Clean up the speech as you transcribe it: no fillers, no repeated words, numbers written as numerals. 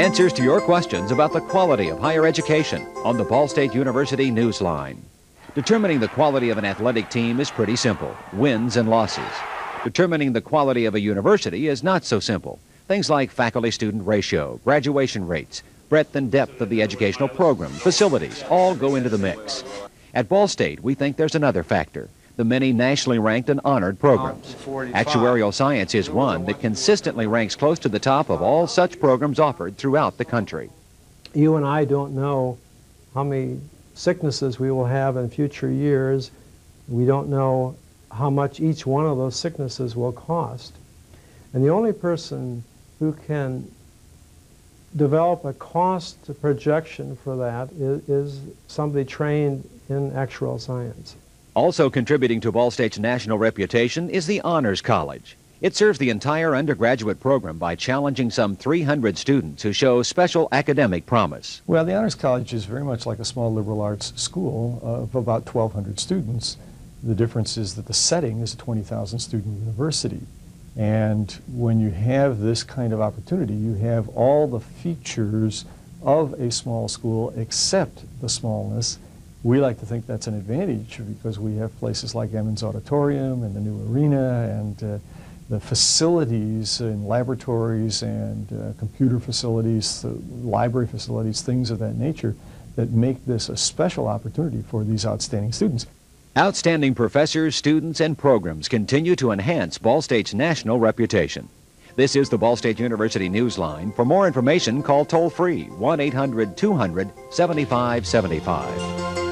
Answers to your questions about the quality of higher education on the Ball State University Newsline. Determining the quality of an athletic team is pretty simple: wins and losses. Determining the quality of a university is not so simple. Things like faculty-student ratio, graduation rates, breadth and depth of the educational program, facilities, all go into the mix. At Ball State, we think there's another factor: the many nationally ranked and honored programs. Actuarial science is one that consistently ranks close to the top of all such programs offered throughout the country. You and I don't know how many sicknesses we will have in future years. We don't know how much each one of those sicknesses will cost. And the only person who can develop a cost projection for that is somebody trained in actuarial science. Also contributing to Ball State's national reputation is the Honors College. It serves the entire undergraduate program by challenging some 300 students who show special academic promise. Well, the Honors College is very much like a small liberal arts school of about 1,200 students. The difference is that the setting is a 20,000 student university. And when you have this kind of opportunity, you have all the features of a small school except the smallness. We like to think that's an advantage because we have places like Emmons Auditorium and the new arena and the facilities and laboratories and computer facilities, library facilities, things of that nature that make this a special opportunity for these outstanding students. Outstanding professors, students, and programs continue to enhance Ball State's national reputation. This is the Ball State University Newsline. For more information, call toll-free 1-800-200-7575.